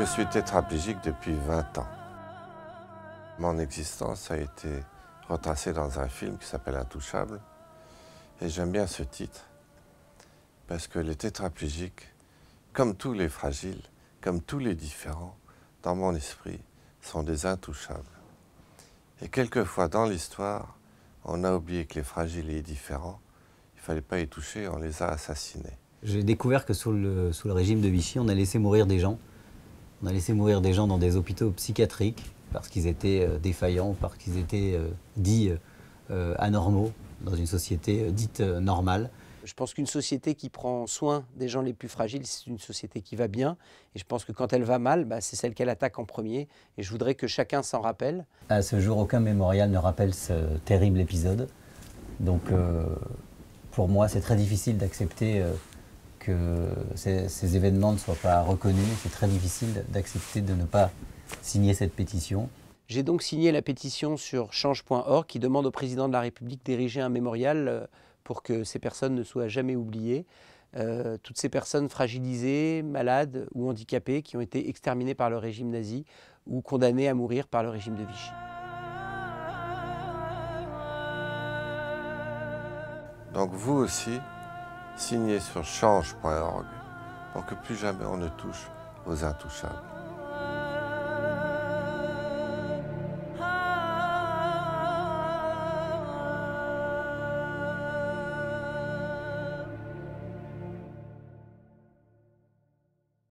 Je suis tétraplégique depuis 20 ans. Mon existence a été retracée dans un film qui s'appelle Intouchable. Et j'aime bien ce titre parce que les tétraplégiques, comme tous les fragiles, comme tous les différents, dans mon esprit, sont des intouchables. Et quelquefois dans l'histoire, on a oublié que les fragiles et les différents, il ne fallait pas y toucher, on les a assassinés. J'ai découvert que sous le régime de Vichy, on a laissé mourir des gens. On a laissé mourir des gens dans des hôpitaux psychiatriques parce qu'ils étaient défaillants, parce qu'ils étaient dits anormaux dans une société dite normale. Je pense qu'une société qui prend soin des gens les plus fragiles, c'est une société qui va bien. Et je pense que quand elle va mal, c'est celle qu'elle attaque en premier. Et je voudrais que chacun s'en rappelle. À ce jour, aucun mémorial ne rappelle ce terrible épisode. Donc pour moi, c'est très difficile d'accepter que ces événements ne soient pas reconnus. C'est très difficile d'accepter de ne pas signer cette pétition. J'ai donc signé la pétition sur change.org qui demande au président de la République d'ériger un mémorial pour que ces personnes ne soient jamais oubliées. Toutes ces personnes fragilisées, malades ou handicapées qui ont été exterminées par le régime nazi ou condamnées à mourir par le régime de Vichy. Donc vous aussi, signez sur change.org pour que plus jamais on ne touche aux intouchables.